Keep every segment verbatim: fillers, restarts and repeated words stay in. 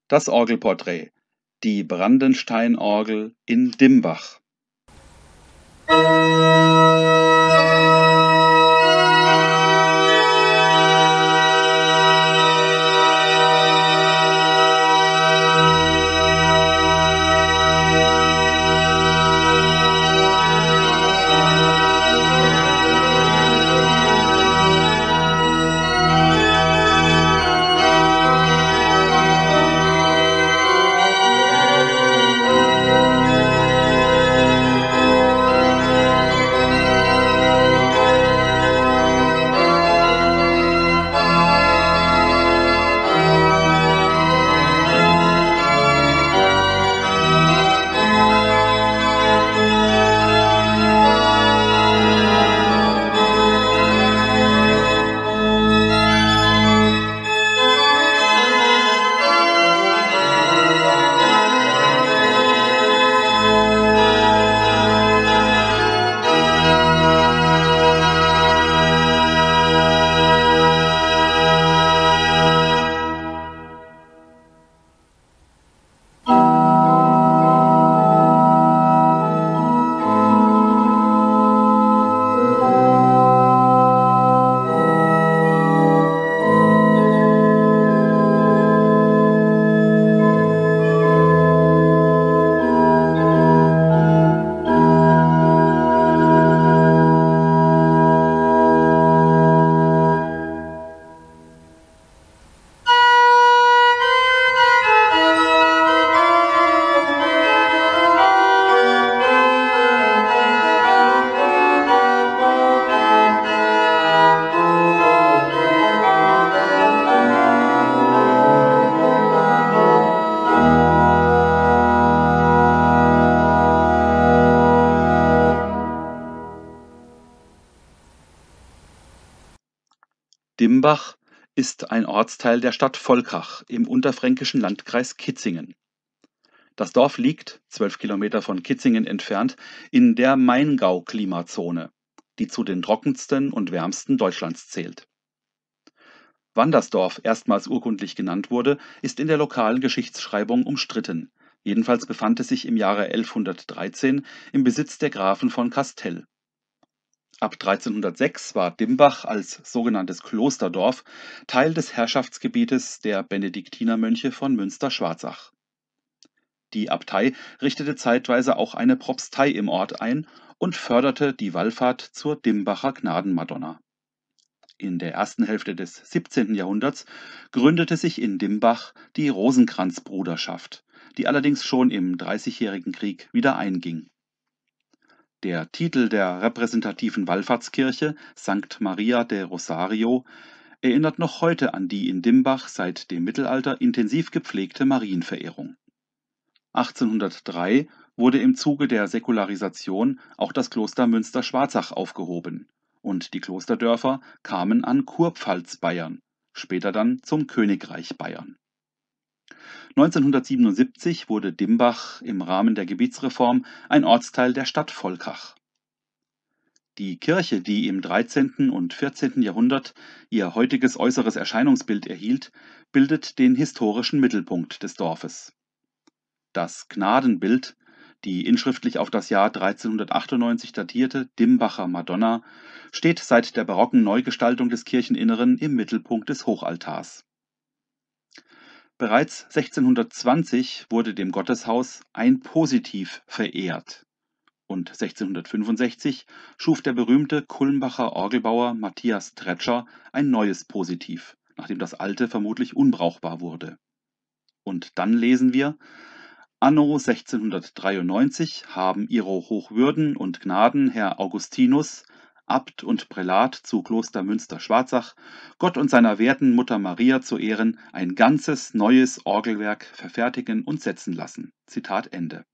Das Orgelporträt. Die Brandenstein-Orgel in Dimbach. Dimbach ist ein Ortsteil der Stadt Volkach im unterfränkischen Landkreis Kitzingen. Das Dorf liegt, zwölf Kilometer von Kitzingen entfernt, in der Maingau-Klimazone, die zu den trockensten und wärmsten Deutschlands zählt. Wann das Dorf erstmals urkundlich genannt wurde, ist in der lokalen Geschichtsschreibung umstritten. Jedenfalls befand es sich im Jahre elfhundertdreizehn im Besitz der Grafen von Kastel. Ab dreizehnhundertsechs war Dimbach als sogenanntes Klosterdorf Teil des Herrschaftsgebietes der Benediktinermönche von Münster-Schwarzach. Die Abtei richtete zeitweise auch eine Propstei im Ort ein und förderte die Wallfahrt zur Dimbacher Gnadenmadonna. In der ersten Hälfte des siebzehnten Jahrhunderts gründete sich in Dimbach die Rosenkranzbruderschaft, die allerdings schon im Dreißigjährigen Krieg wieder einging. Der Titel der repräsentativen Wallfahrtskirche, Sankt Maria de Rosario, erinnert noch heute an die in Dimbach seit dem Mittelalter intensiv gepflegte Marienverehrung. achtzehnhundertdrei wurde im Zuge der Säkularisation auch das Kloster Münster-Schwarzach aufgehoben und die Klosterdörfer kamen an Kurpfalz Bayern, später dann zum Königreich Bayern. neunzehnhundertsiebenundsiebzig wurde Dimbach im Rahmen der Gebietsreform ein Ortsteil der Stadt Volkach. Die Kirche, die im dreizehnten und vierzehnten Jahrhundert ihr heutiges äußeres Erscheinungsbild erhielt, bildet den historischen Mittelpunkt des Dorfes. Das Gnadenbild, die inschriftlich auf das Jahr dreizehnhundertachtundneunzig datierte Dimbacher Madonna, steht seit der barocken Neugestaltung des Kircheninneren im Mittelpunkt des Hochaltars. Bereits sechzehnhundertzwanzig wurde dem Gotteshaus ein Positiv verehrt und sechzehnhundertfünfundsechzig schuf der berühmte Kulmbacher Orgelbauer Matthias Tretscher ein neues Positiv, nachdem das alte vermutlich unbrauchbar wurde. Und dann lesen wir: Anno sechzehnhundertdreiundneunzig haben ihro Hochwürden und Gnaden Herr Augustinus, Abt und Prälat zu Kloster Münster-Schwarzach, Gott und seiner werten Mutter Maria zu Ehren, ein ganzes neues Orgelwerk verfertigen und setzen lassen. Zitat Ende.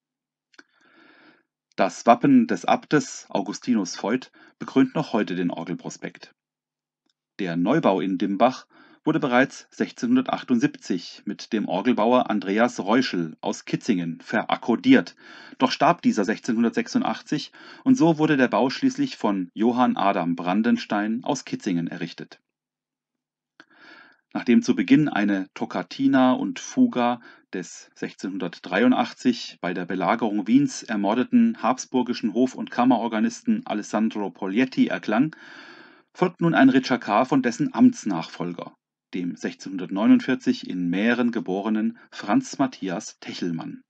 Das Wappen des Abtes Augustinus Voigt bekrönt noch heute den Orgelprospekt. Der Neubau in Dimbach wurde bereits sechzehnhundertachtundsiebzig mit dem Orgelbauer Andreas Reuschel aus Kitzingen verakkordiert, doch starb dieser sechzehnhundertsechsundachtzig und so wurde der Bau schließlich von Johann Adam Brandenstein aus Kitzingen errichtet. Nachdem zu Beginn eine Toccatina und Fuga des sechzehnhundertdreiundachtzig bei der Belagerung Wiens ermordeten habsburgischen Hof- und Kammerorganisten Alessandro Poglietti erklang, folgt nun ein Ricercar von dessen Amtsnachfolger, dem sechzehnhundertneunundvierzig in Mähren geborenen Franz Matthias Techelmann.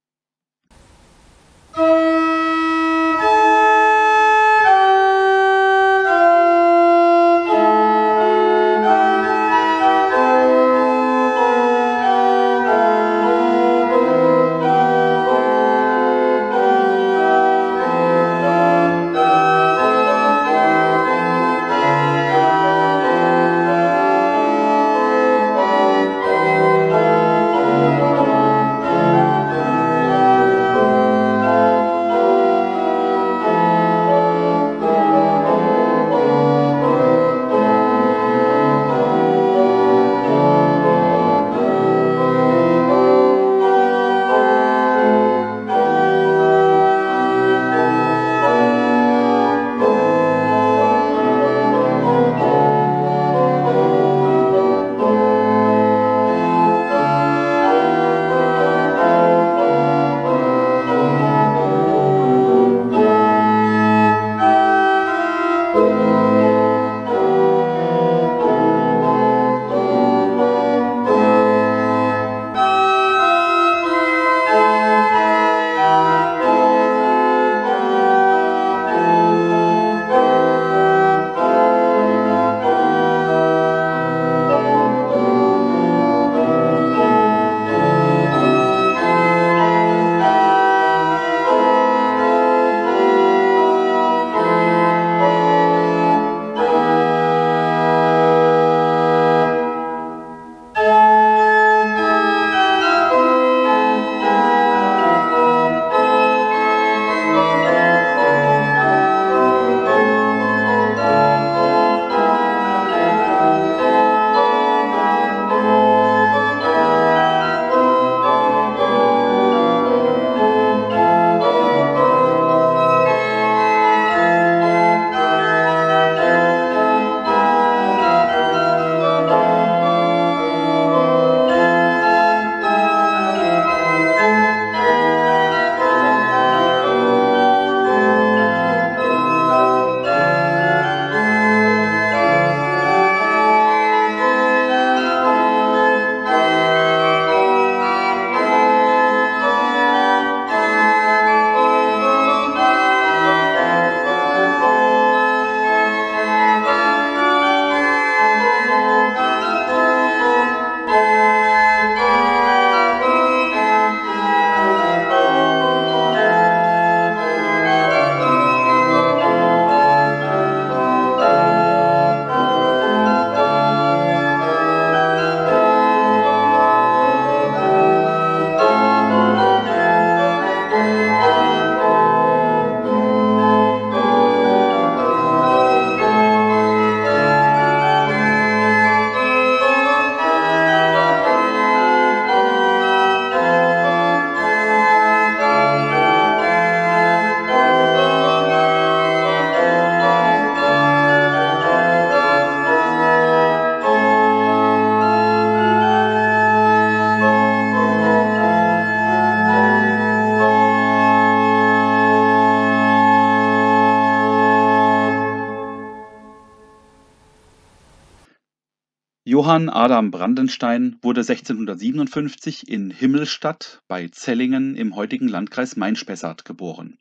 Johann Adam Brandenstein wurde sechzehnhundertsiebenundfünfzig in Himmelstadt bei Zellingen im heutigen Landkreis Main-Spessart geboren.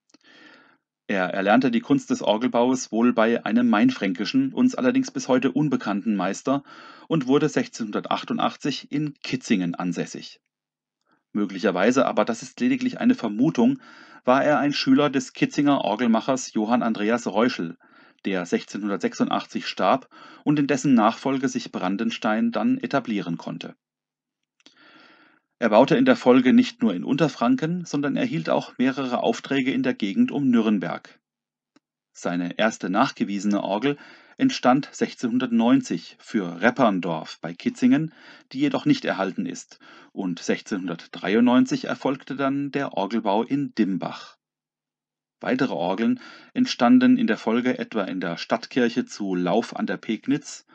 Er erlernte die Kunst des Orgelbaues wohl bei einem mainfränkischen, uns allerdings bis heute unbekannten Meister und wurde sechzehnhundertachtundachtzig in Kitzingen ansässig. Möglicherweise, aber das ist lediglich eine Vermutung, war er ein Schüler des Kitzinger Orgelmachers Johann Andreas Reuschel, der sechzehnhundertsechsundachtzig starb und in dessen Nachfolge sich Brandenstein dann etablieren konnte. Er baute in der Folge nicht nur in Unterfranken, sondern erhielt auch mehrere Aufträge in der Gegend um Nürnberg. Seine erste nachgewiesene Orgel entstand sechzehnhundertneunzig für Repperndorf bei Kitzingen, die jedoch nicht erhalten ist, und sechzehnhundertdreiundneunzig erfolgte dann der Orgelbau in Dimbach. Weitere Orgeln entstanden in der Folge etwa in der Stadtkirche zu Lauf an der Pegnitz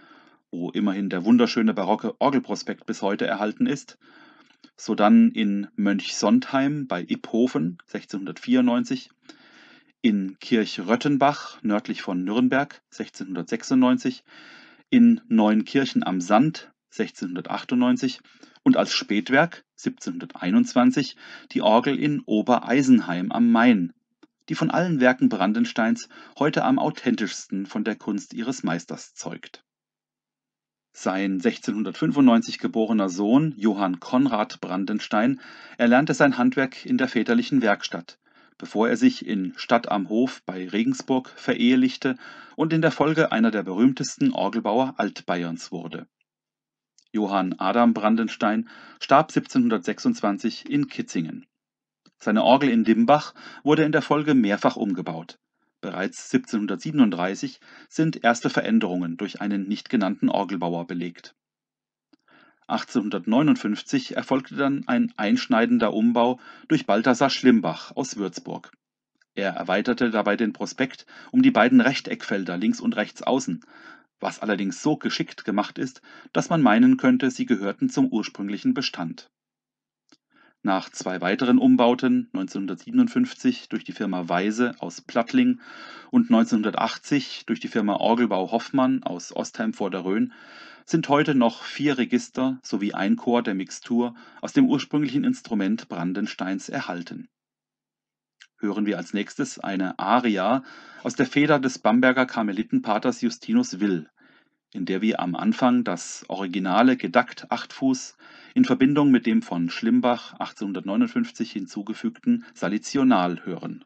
wo immerhin der wunderschöne barocke Orgelprospekt bis heute erhalten ist, sodann in Mönchsondheim bei Iphofen sechzehnhundertvierundneunzig, in Kirchröttenbach nördlich von Nürnberg sechzehnhundertsechsundneunzig, in Neunkirchen am Sand sechzehnhundertachtundneunzig und als Spätwerk siebzehnhunderteinundzwanzig die Orgel in Obereisenheim am Main, die von allen Werken Brandensteins heute am authentischsten von der Kunst ihres Meisters zeugt. Sein sechzehnhundertfünfundneunzig geborener Sohn Johann Conrad Brandenstein erlernte sein Handwerk in der väterlichen Werkstatt, bevor er sich in Stadt am Hof bei Regensburg verehelichte und in der Folge einer der berühmtesten Orgelbauer Altbayerns wurde. Johann Adam Brandenstein starb siebzehnhundertsechsundzwanzig in Kitzingen. Seine Orgel in Dimbach wurde in der Folge mehrfach umgebaut. Bereits siebzehnhundertsiebenunddreißig sind erste Veränderungen durch einen nicht genannten Orgelbauer belegt. achtzehnhundertneunundfünfzig erfolgte dann ein einschneidender Umbau durch Balthasar Schlimbach aus Würzburg. Er erweiterte dabei den Prospekt um die beiden Rechteckfelder links und rechts außen, was allerdings so geschickt gemacht ist, dass man meinen könnte, sie gehörten zum ursprünglichen Bestand. Nach zwei weiteren Umbauten, neunzehnhundertsiebenundfünfzig durch die Firma Weise aus Plattling und neunzehnhundertachtzig durch die Firma Orgelbau Hoffmann aus Ostheim vor der Rhön, sind heute noch vier Register sowie ein Chor der Mixtur aus dem ursprünglichen Instrument Brandensteins erhalten. Hören wir als nächstes eine Aria aus der Feder des Bamberger Karmelitenpaters Justinus Will, in der wir am Anfang das originale Gedakt Achtfuß in Verbindung mit dem von Schlimbach achtzehnhundertneunundfünfzig hinzugefügten Salitional hören.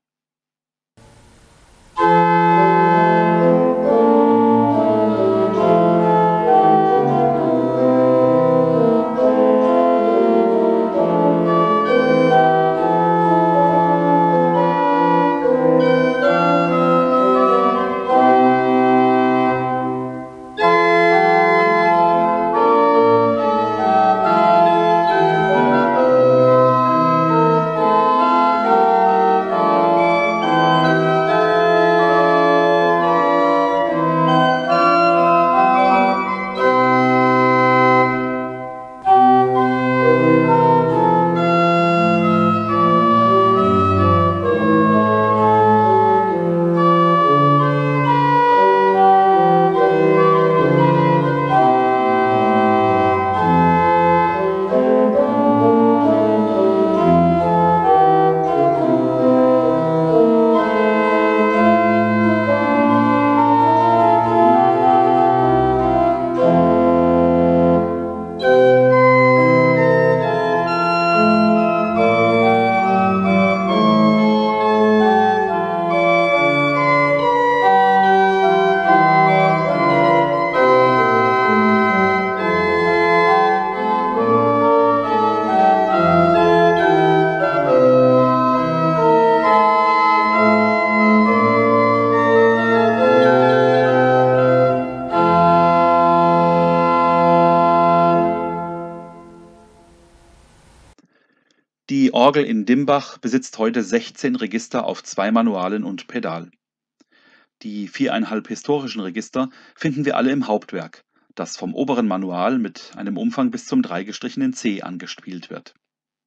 Die Orgel in Dimbach besitzt heute sechzehn Register auf zwei Manualen und Pedal. Die viereinhalb historischen Register finden wir alle im Hauptwerk, das vom oberen Manual mit einem Umfang bis zum drei gestrichenen C angespielt wird.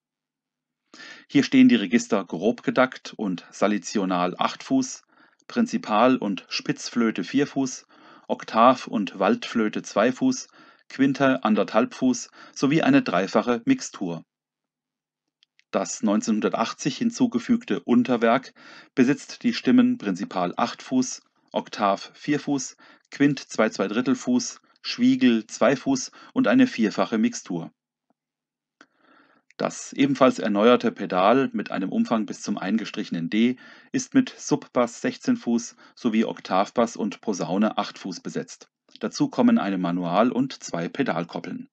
Hier stehen die Register Grobgedakt und Salitional Achtfuß, Prinzipal- und Spitzflöte Vierfuß, Oktav- und Waldflöte Zweifuß, Quinte Anderthalbfuß sowie eine dreifache Mixtur. Das neunzehnhundertachtzig hinzugefügte Unterwerk besitzt die Stimmen Prinzipal Achtfuß, Oktav Vierfuß, Quint zwei Zweidrittelfuß, Schwiegel Zweifuß und eine vierfache Mixtur. Das ebenfalls erneuerte Pedal mit einem Umfang bis zum eingestrichenen D ist mit Subbass sechzehn Fuß sowie Oktavbass und Posaune acht Fuß besetzt. Dazu kommen eine Manual- und zwei Pedalkoppeln.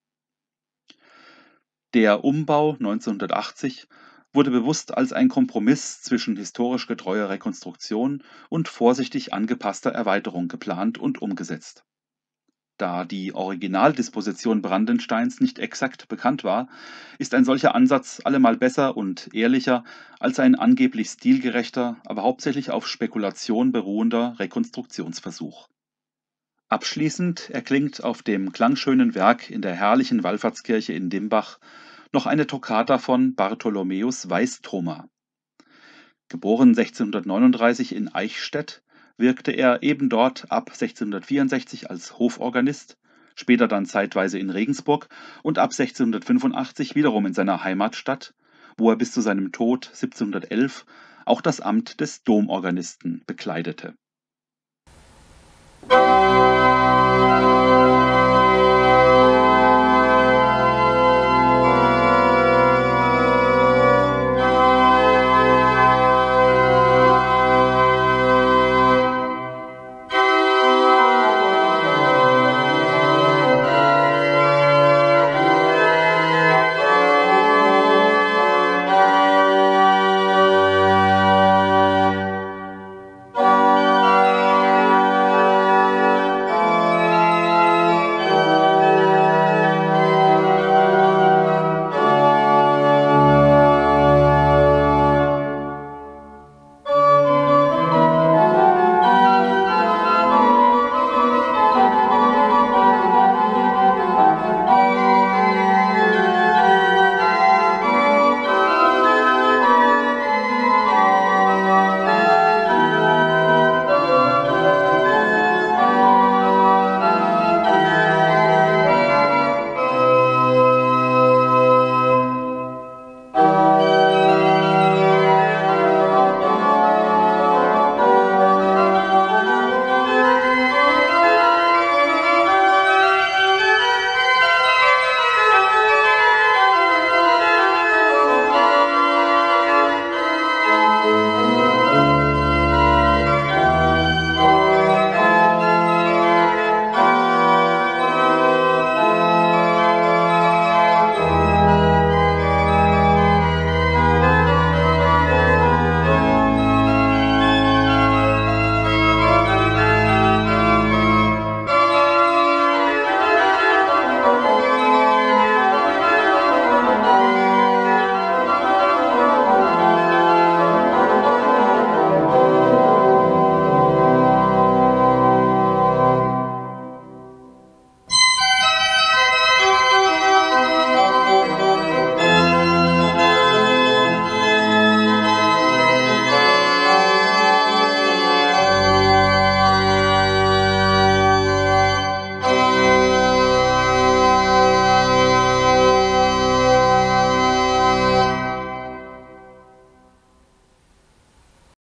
Der Umbau neunzehnhundertachtzig wurde bewusst als ein Kompromiss zwischen historisch getreuer Rekonstruktion und vorsichtig angepasster Erweiterung geplant und umgesetzt. Da die Originaldisposition Brandensteins nicht exakt bekannt war, ist ein solcher Ansatz allemal besser und ehrlicher als ein angeblich stilgerechter, aber hauptsächlich auf Spekulation beruhender Rekonstruktionsversuch. Abschließend erklingt auf dem klangschönen Werk in der herrlichen Wallfahrtskirche in Dimbach noch eine Toccata von Bartholomäus Weißtrummer. Geboren sechzehnhundertneununddreißig in Eichstätt, wirkte er eben dort ab sechzehnhundertvierundsechzig als Hoforganist, später dann zeitweise in Regensburg und ab sechzehnhundertfünfundachtzig wiederum in seiner Heimatstadt, wo er bis zu seinem Tod siebzehnhundertelf auch das Amt des Domorganisten bekleidete